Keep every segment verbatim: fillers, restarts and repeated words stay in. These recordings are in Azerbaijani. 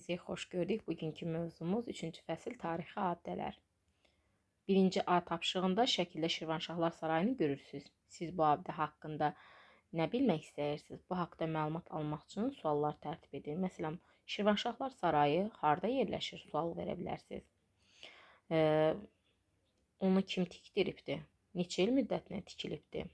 Hamınızı xoş gördük. Bugünkü mövzumuz üçüncü fəsil tarixi abidələr. Birinci A tapşırığında şəkildə Şirvanşahlar Sarayını görürsünüz. Siz bu abidə haqqında nə bilmək istəyirsiniz? Bu haqda məlumat almaq üçün suallar tərtib edin. Məsələn, Şirvanşahlar Sarayı harda yerləşir? Sual verə bilərsiniz. Ee, onu kim tikdiribdir? Neçə il müddətinə tikilibdir?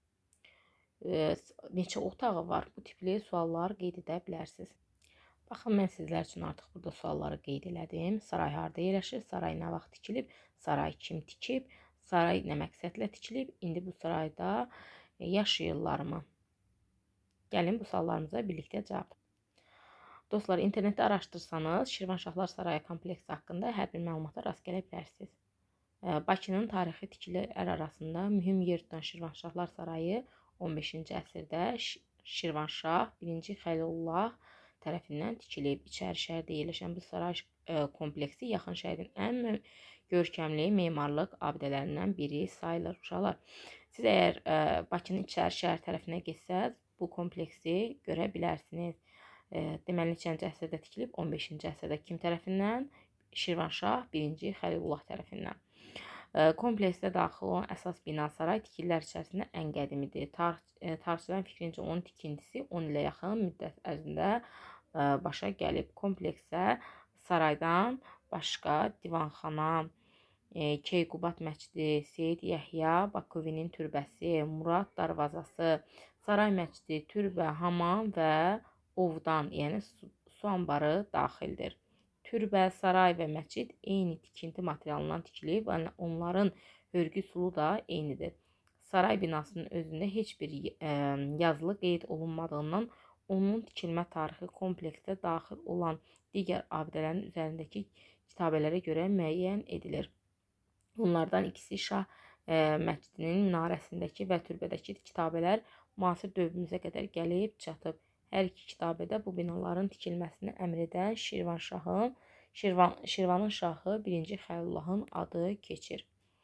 Ee, neçə otağı var? Bu tipli suallar qeyd edə bilərsiniz. Baxın, mən sizlər üçün artıq burada sualları qeyd elədim. Saray harda yerləşir? Saray nə vaxt tikilib? Saray kim tikib? Saray nə məqsədlə tikilib? İndi bu sarayda yaşayırlarmı? Gəlin bu suallarımıza birlikdə cavab. Dostlar, internetdə araşdırsanız Şirvanşahlar Sarayı kompleksi haqqında hər bir məlumata rast gələ bilərsiniz. Bakının tarixi tikililər arasında mühüm yer tutan Şirvanşahlar Sarayı on beşinci əsrdə Şirvanşah birinci Xəlilullah tərəfindən tikilib. İçəri şəhərdə yerləşən bu saray kompleksi yaxın şəhərin ən görkəmli memarlıq abidələrindən biri sayılır. Uşaqlar, siz əgər ə, Bakının içəri şəhər tərəfinə getsəz, bu kompleksi görə bilərsiniz. Ə, deməli, neçənci əsrdə tikilib? on beşinci əsrdə kim tərəfindən? Şirvanşah birinci Xəlilullah tərəfindən. Ə, kompleksdə daxil olan əsas bina saray tikililər içərisində ən qədimidir. Tarix, tarixçilərin fikrincə onun tikintisi on ilə yaxın müddət ərzində başa gəlib. Kompleksə saraydan başqa divanxana, Keyqubat məscidi, Seyid Yəhya Bakovinin türbəsi, Murad darvazası, saray məscidi, türbə, hamam və ovdan, yəni su, su anbarı daxildir. Türbə, saray və məscid eyni tikinti materialından tikilib, yəni onların hörgü sulu da eynidir. Saray binasının özündə heç bir ə, yazılı qeyd olunmadığından onun tikilmə tarixi kompleksdə daxil olan digər abidələrin üzərindəki kitabələrə görə müəyyən edilir. Onlardan ikisi Şah ə, məscidinin minarəsindəki və türbədəki kitabələr müasir dövrümüzə qədər gəlib çatıb. Hər iki kitabədə bu binaların tikilməsini əmr edən Şirvanşahın, Şirvan, Şirvanın şahı birinci Xəlilullahın adı keçir.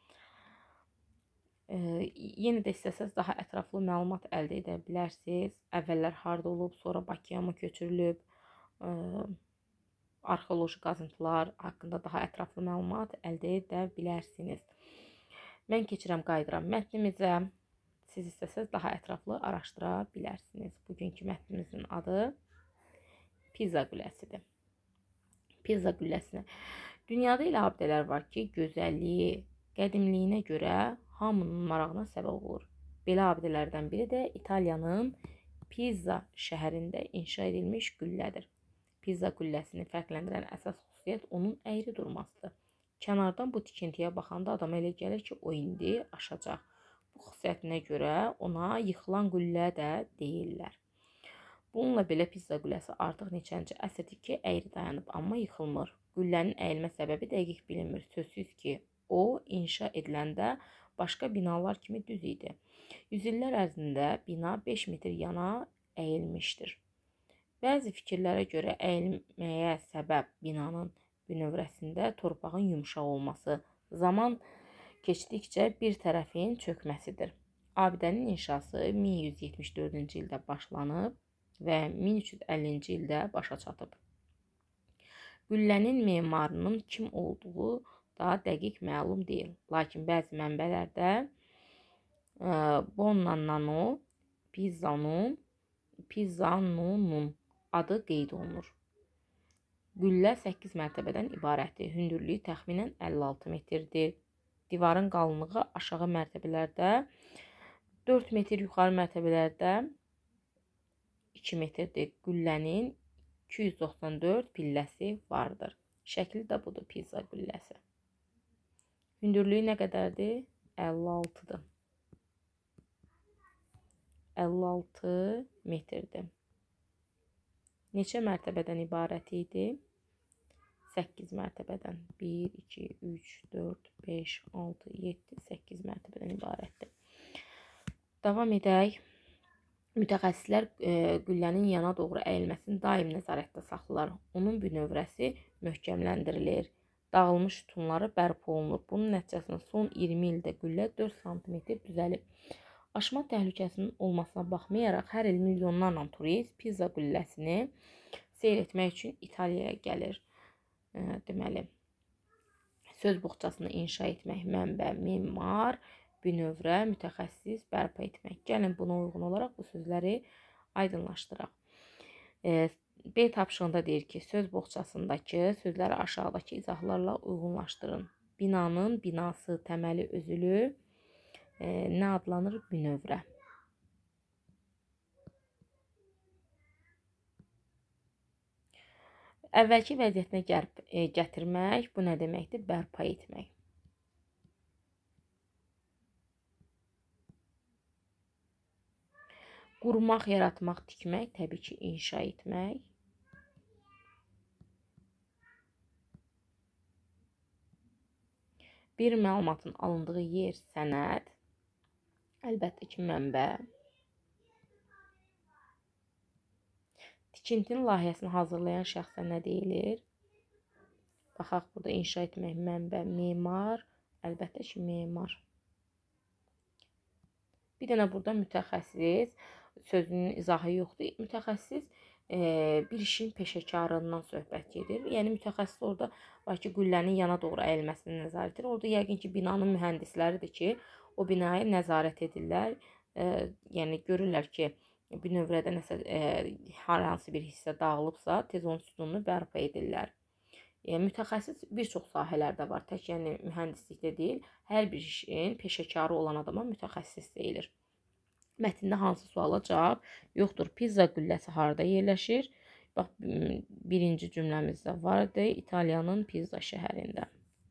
Ee, yenə də istəsəz daha ətraflı məlumat əldə edə bilərsiniz. Əvvəllər harda olub, sonra Bakıya mı köçürülüb, e, arxeoloji qazıntılar haqqında daha ətraflı məlumat əldə edə bilərsiniz. Mən keçirəm qayıdıram mətnimizə. Siz istəsəz daha ətraflı araşdıra bilərsiniz. Bugünkü mətnimizin adı Pizza Qülləsidir. Pizza Qülləsinə. Dünyada elə abidələr var ki, gözəlliyi, qədimliyinə görə hamının marağına səbəb olur. Belə abidələrdən biri də İtaliyanın Pizza şəhərində inşa edilmiş qüllədir. Pizza qülləsini fərqləndirən əsas xüsusiyyət onun əyri durmasıdır. Kənardan bu tikintiyə baxanda adama elə gəlir ki, o indi aşacaq. Bu xüsusiyyətinə görə ona yıxılan qüllə də deyirlər. Bununla belə Pizza qülləsi artıq neçənci əsrdir ki, əyri dayanıb, amma yıxılmır. Qüllənin əyilmə səbəbi dəqiq bilinmir. Sözsüz ki, o inşa ediləndə başqa binalar kimi düz idi. Yüzillər ərzində bina beş metr yana əyilmişdir. Bəzi fikirlərə görə əyilməyə səbəb binanın bünövrəsində torpağın yumşaq olması, zaman keçdikcə bir tərəfin çökməsidir. Abidənin inşası min yüz yetmiş dördüncü ildə başlanıb və min üç yüz əllinci ildə başa çatıb. Qüllənin memarının kim olduğu daha dəqiq məlum deyil. Lakin bəzi mənbələrdə Bonnanno Pizzanun Pizzanunun adı qeyd olunur. Qüllə səkkiz mərtəbədən ibarətdir. Hündürlüyü təxminən əlli altı metrdir. Divarın qalınlığı aşağı mərtəbələrdə dörd metr, yuxarı mərtəbələrdə iki metrdir. Qüllənin iki yüz doxsan dörd pilləsi vardır. Şəkli də budur Pizza qülləsi. Hündürlüyü nə qədərdir? əlli altıdır. əlli altı metrdir. Neçə mərtəbədən ibarət idi? səkkiz mərtəbədən. bir, iki, üç, dörd, beş, altı, yeddi, səkkiz mərtəbədən ibarətdir. Davam edək. Mütəxəssislər e, qüllənin yana doğru əyilməsini daim nəzarətdə saxlayırlar. Onun bünövrəsi möhkəmləndirilir. Dağılmış sütunları bərpa olunur. Bunun nəticəsində son iyirmi ildə qüllə dörd santimetr düzəlib. Aşma təhlükəsinin olmasına baxmayaraq hər il milyonlarla turist Pizza qülləsini seyr etmək üçün İtaliyaya gəlir. E, deməli, söz boğçasını inşa etmək, mənbə, memar, bünövrə, mütəxəssis, bərpa etmək. Gəlin buna uyğun olaraq bu sözləri aydınlaşdıraq. E, B tapşırığında deyir ki, söz boğçasındakı sözləri aşağıdakı izahlarla uyğunlaşdırın. Binanın binası, təməli, özülü e, nə adlanır? Bünövrə. Əvvəlki vəziyyətinə gəlib e, gətirmək, bu nə deməkdir? Bərpa etmək. Qurmaq, yaratmaq, tikmək, təbii ki, inşa etmək. Bir məlumatın alındığı yer, sənəd, əlbəttə ki, mənbə. Tikintinin layihəsini hazırlayan şəxsə nə deyilir? Baxaq, burada inşa etmək, mənbə, memar, əlbəttə ki, memar. Bir dənə burada mütəxəssis, sözünün izahı yoxdur. Mütəxəssis e, bir işin peşəkarından söhbət gedir. Yəni, mütəxəssis orada var ki, qüllənin yana doğru əyilməsini nəzarət edir. Orada yəqin ki, binanın mühəndisləridir ki, o binaya nəzarət edirlər. E, yəni, görürlər ki, bünövrədə nəsə e, hər hansı bir hissə dağılıbsa, tez onun sütununu bərpa edirlər. E, mütəxəssis bir çox sahələrdə var, tək yəni mühəndislikdə deyil. Hər bir işin peşəkarı olan adama mütəxəssis deyilir. Mətndə hansı suala cavab yoxdur? Pizza qülləsi harada yerləşir? Bax, birinci cümləmizdə var idi, İtaliyanın Pizza şəhərində.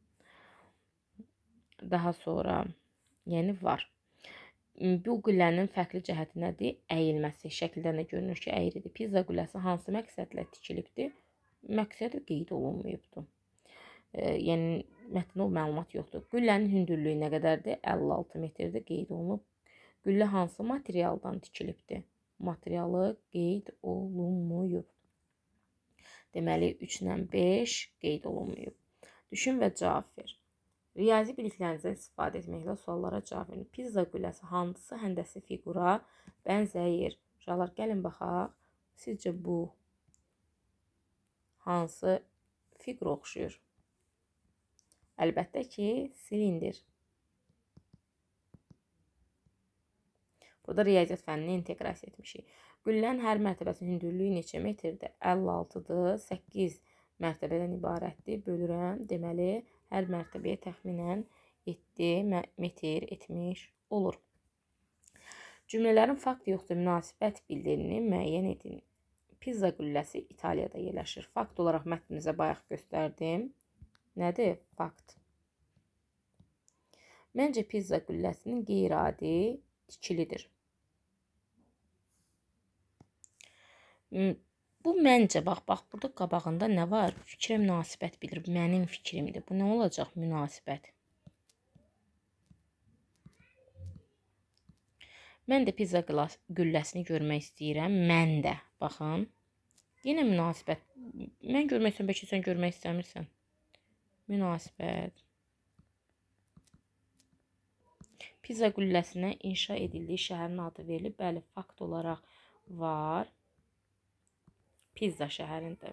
Daha sonra, yəni var. Bu qüllənin fərqli cəhəti nədir? Əyilməsi. Şəkildən də görünür ki, əyridir. Pizza qülləsi hansı məqsədlə tikilibdir? Məqsədi qeyd olunmayıbdır. E, yəni, mətndə o məlumat yoxdur. Qüllənin hündürlüyü nə qədərdir? əlli altı metrdir, qeyd olunub. Qüllə hansı materialdan tikilibdir? Materialı qeyd olunmayıb. Deməli, üçlə beş qeyd olunmayıb. Düşün və cavab ver. Riyazi biliklərinizdən istifadə etməklə suallara cavab verin. Pizza qülləsi hansı həndəsi fiqura bənzəyir? Uşaqlar, gəlin baxaq. Sizcə bu hansı fiqura oxşuyur? Əlbəttə ki, silindir. Burada riyaziyyat fənnini inteqrasiya etmişik. Qüllənin hər mərtəbəsinin hündürlüyü neçə metrdir? əlli altıdır, səkkiz mərtəbədən ibarətdir. Bölürəm, deməli, hər mərtəbəyə təxminən yeddi metr etmiş olur. Cümlələrin fakt yoxsa münasibət bildirini müəyyən edin. Pizza qülləsi İtaliyada yerləşir. Fakt olaraq mətninizə bayaq göstərdim. Nədir? Fakt. Məncə pizza qülləsinin qeyri-adi tikilidir. Bu məncə, bax, bax, burada qabağında nə var? Fikrə münasibət bilir. Mənim fikrimdir. Bu nə olacaq? Münasibət. Mən də pizza qülləsini görmək istəyirəm. Mən də. Baxın. Yenə münasibət. Mən görmək istəyirəm, bəlkə sən görmək istəmirsən. Münasibət. Pizza qülləsinə inşa edildiyi şəhərin adı verilib. Bəli, fakt olaraq var. Pizza şəhərində.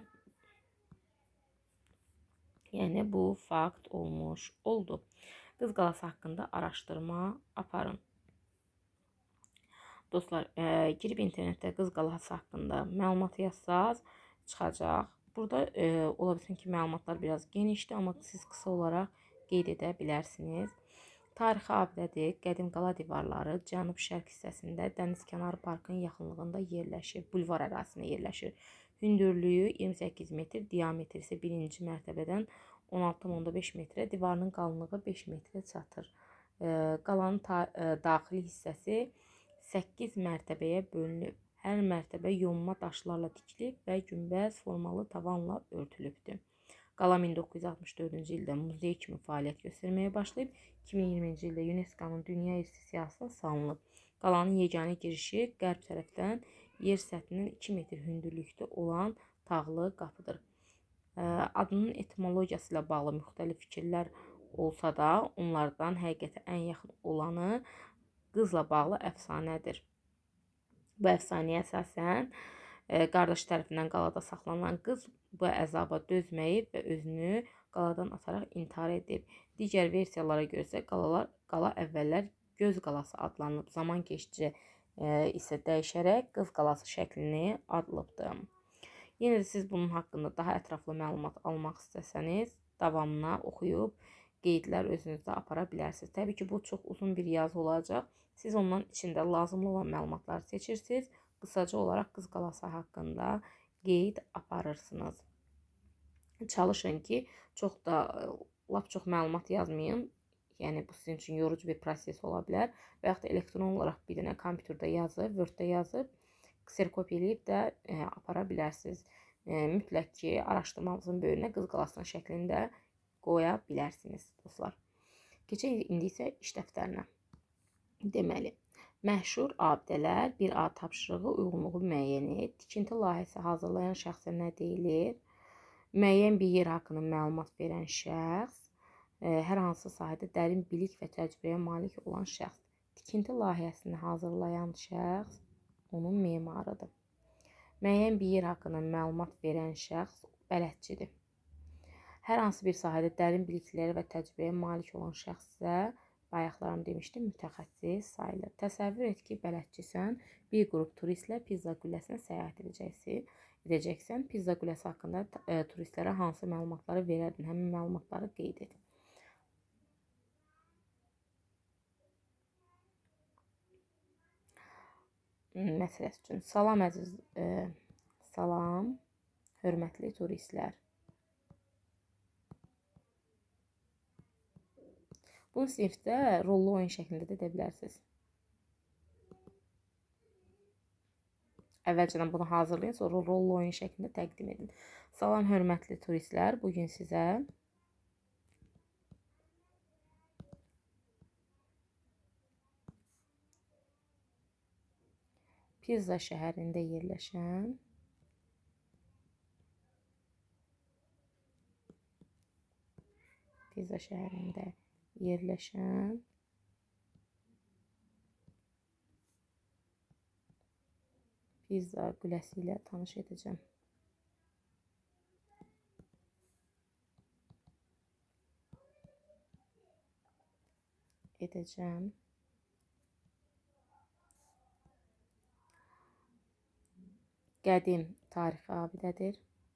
Yəni, bu fakt olmuş oldu. Qız qalası haqqında araşdırma aparın. Dostlar, e, girib internetdə qız qalası haqqında məlumat yazsaz çıxacaq. Burada e, ola bilsin ki, məlumatlar biraz genişdir, amma siz qısa olaraq qeyd edə bilərsiniz. Tarixi abidədir. Qədim qala divarları cənub-şərq hissəsində Dənizkənarı parkın yaxınlığında yerləşir. Bulvar ərazisində yerləşir. Hündürlüyü iyirmi səkkiz metr, diametri isə birinci mərtəbədən on altı nöqtə beş metrə, divarının qalınlığı beş metrə çatır. Qalanın daxili hissəsi səkkiz mərtəbəyə bölünüb. Hər mərtəbə yonma daşlarla tikilib və günbəz formalı tavanla örtülübdür. Qala min doqquz yüz altmış dördüncü ildə muzey kimi fəaliyyət göstərməyə başlayıb, iki min iyirminci ildə UNESCO-nun Dünya İrsi siyahısına salınıb. Qalanın yeganə girişi qərb tərəfdən yer səthindən iki metr hündürlükdə olan tağlı qapıdır. Adının etimologiyası ilə bağlı müxtəlif fikirlər olsa da, onlardan həqiqətə ən yaxın olanı qızla bağlı əfsanədir. Bu əfsanəyə əsasən Qardaşı tərəfindən qalada saxlanılan qız bu əzaba dözməyib və özünü qaladan ataraq intihar edib. Digər versiyalara görə isə qalalar, qala əvvəllər Göz qalası adlanıb, zaman keçdikcə e, isə dəyişərək Qız qalası şəklini alılıbdır. Yenə də siz bunun haqqında daha ətraflı məlumat almaq istəsəniz, davamına oxuyub qeydlər özünüzdə apara bilərsiniz. Təbii ki, bu çox uzun bir yazı olacaq. Siz ondan içində lazımlı olan məlumatları seçirsiniz. Qısaca olaraq Qız qalası haqqında qeyd aparırsınız. Çalışın ki, çox da lap çox məlumat yazmayın. Yəni bu sizin üçün yorucu bir proses ola bilər. Və yaxud da elektron olaraq bir dənə kompüterdə yazıb, Word-də yazıb, kserkopiya eləyib də e, apara bilərsiniz. E, mütləq ki, araşdırmanızın böyrünə Qız qalasının şəklində qoya bilərsiniz dostlar. Keçək indi isə iş dəftərinə. Deməli, məşhur abidələr bir A tapşırığı uyğunluğu müəyyən et. Tikinti layihəsi hazırlayan şəxsə nə deyilir? Müəyyən bir yer haqqında məlumat verən şəxs, hər hansı sahədə dərin bilik və təcrübəyə malik olan şəxs. Tikinti layihəsini hazırlayan şəxs onun memarıdır. Müəyyən bir yer haqqında məlumat verən şəxs bələdçidir. Hər hansı bir sahədə dərin biliklərə və təcrübəyə malik olan şəxs isə, bayaqlarım demişdim, mütəxəssis sayılır. Təsəvvür et ki, bələdçisən, bir qrup turistlə Pizza qülləsinə səyahət edəcəksin. edəcəksən. Pizza qüləsi haqqında e, turistlərə hansı məlumatları verərdin? Həmin məlumatları qeyd et. Məsələsi üçün, salam əziz, e, salam, hörmətli turistlər. Bunu sinifdə rollu oyun şəklində də edə bilərsiniz. Əvvəlcədən bunu hazırlayın, sonra rollu oyun şəklində təqdim edin. Salam, hörmətli turistlər, bugün sizə Pizza şəhərində yerləşən Pizza şəhərində yerləşən Pizza qüləsi ilə tanış edəcəm. Edəcəm. Qədim tarixi abidədir.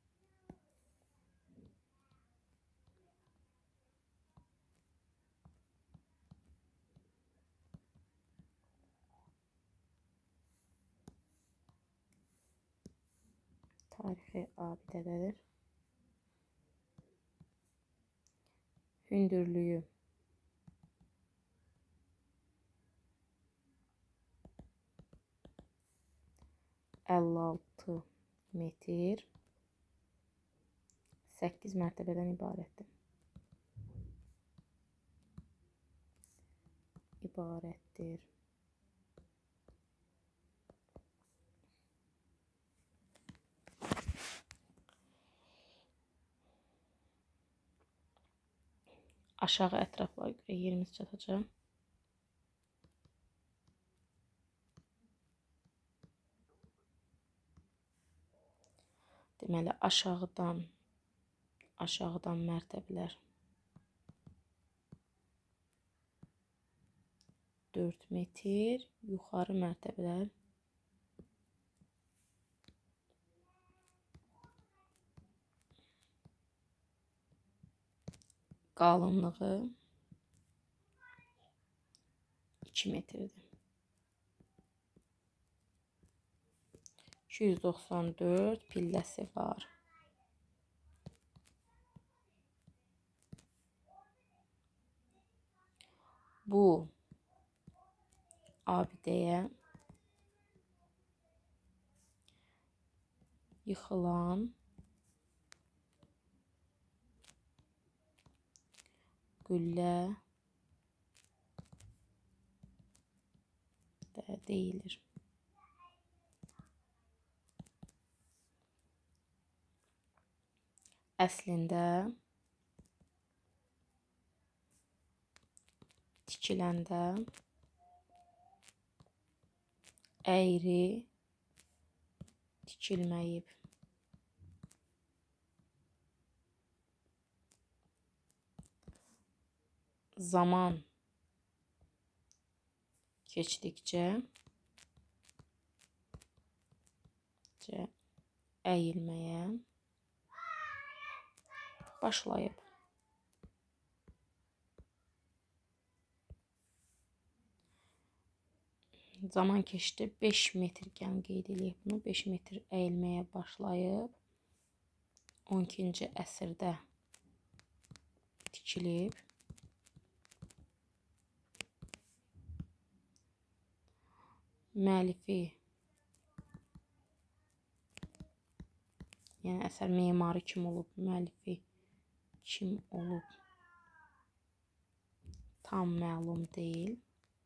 Tarixi abidədir. Hündürlüyü əlli altı metr, səkkiz mərtəbədən ibarətdir. İbarətdir. Aşağı ətraflara görə yerimiz çatacaq. Deməli, aşağıdan, aşağıdan mərtəbələr dörd metr, yuxarı mərtəbələr qalınlığı iki metrdir. iki yüz doxsan dörd pilləsi var. Bu abidəyə yıxılan qüllə də deyilir. Əslində tikiləndə əyri tikilməyib. Zaman keçdikcə əyilməyə başlayıb. Zaman keçdi, beş metr gəlin qeyd edək bunu. beş metr əyilməyə başlayıb. on ikinci əsrdə tikilib. Müəllifi, yəni əsər memarı kim olub, müəllifi kim olub tam məlum deyil.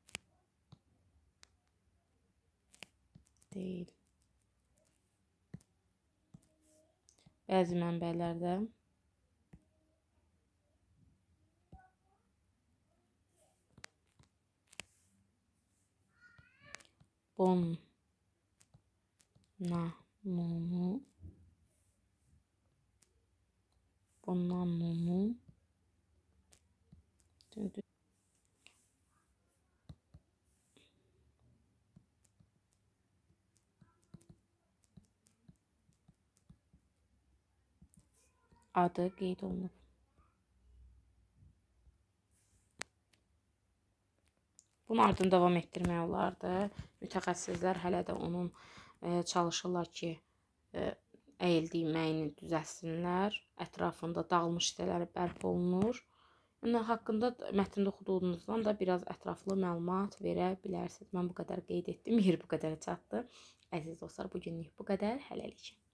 Deyil. Bəzi mənbələrdə Bonnanumu Bonnanumu adı qeyd olunub. Bunun ardını davam etdirmək olardı. Mütəxəssislər hələ də onun e, çalışırlar ki, e, əyildiyini düzəltsinlər. Ətrafında dağılmış hissələri bərpa olunur. Yəni, haqqında mətndə oxuduğunuzdan da biraz ətraflı məlumat verə bilərsiniz. Mən bu qədər qeyd etdim. Yer bu qədər çatdı. Əziz dostlar, bugünlük bu qədər. Hələlik.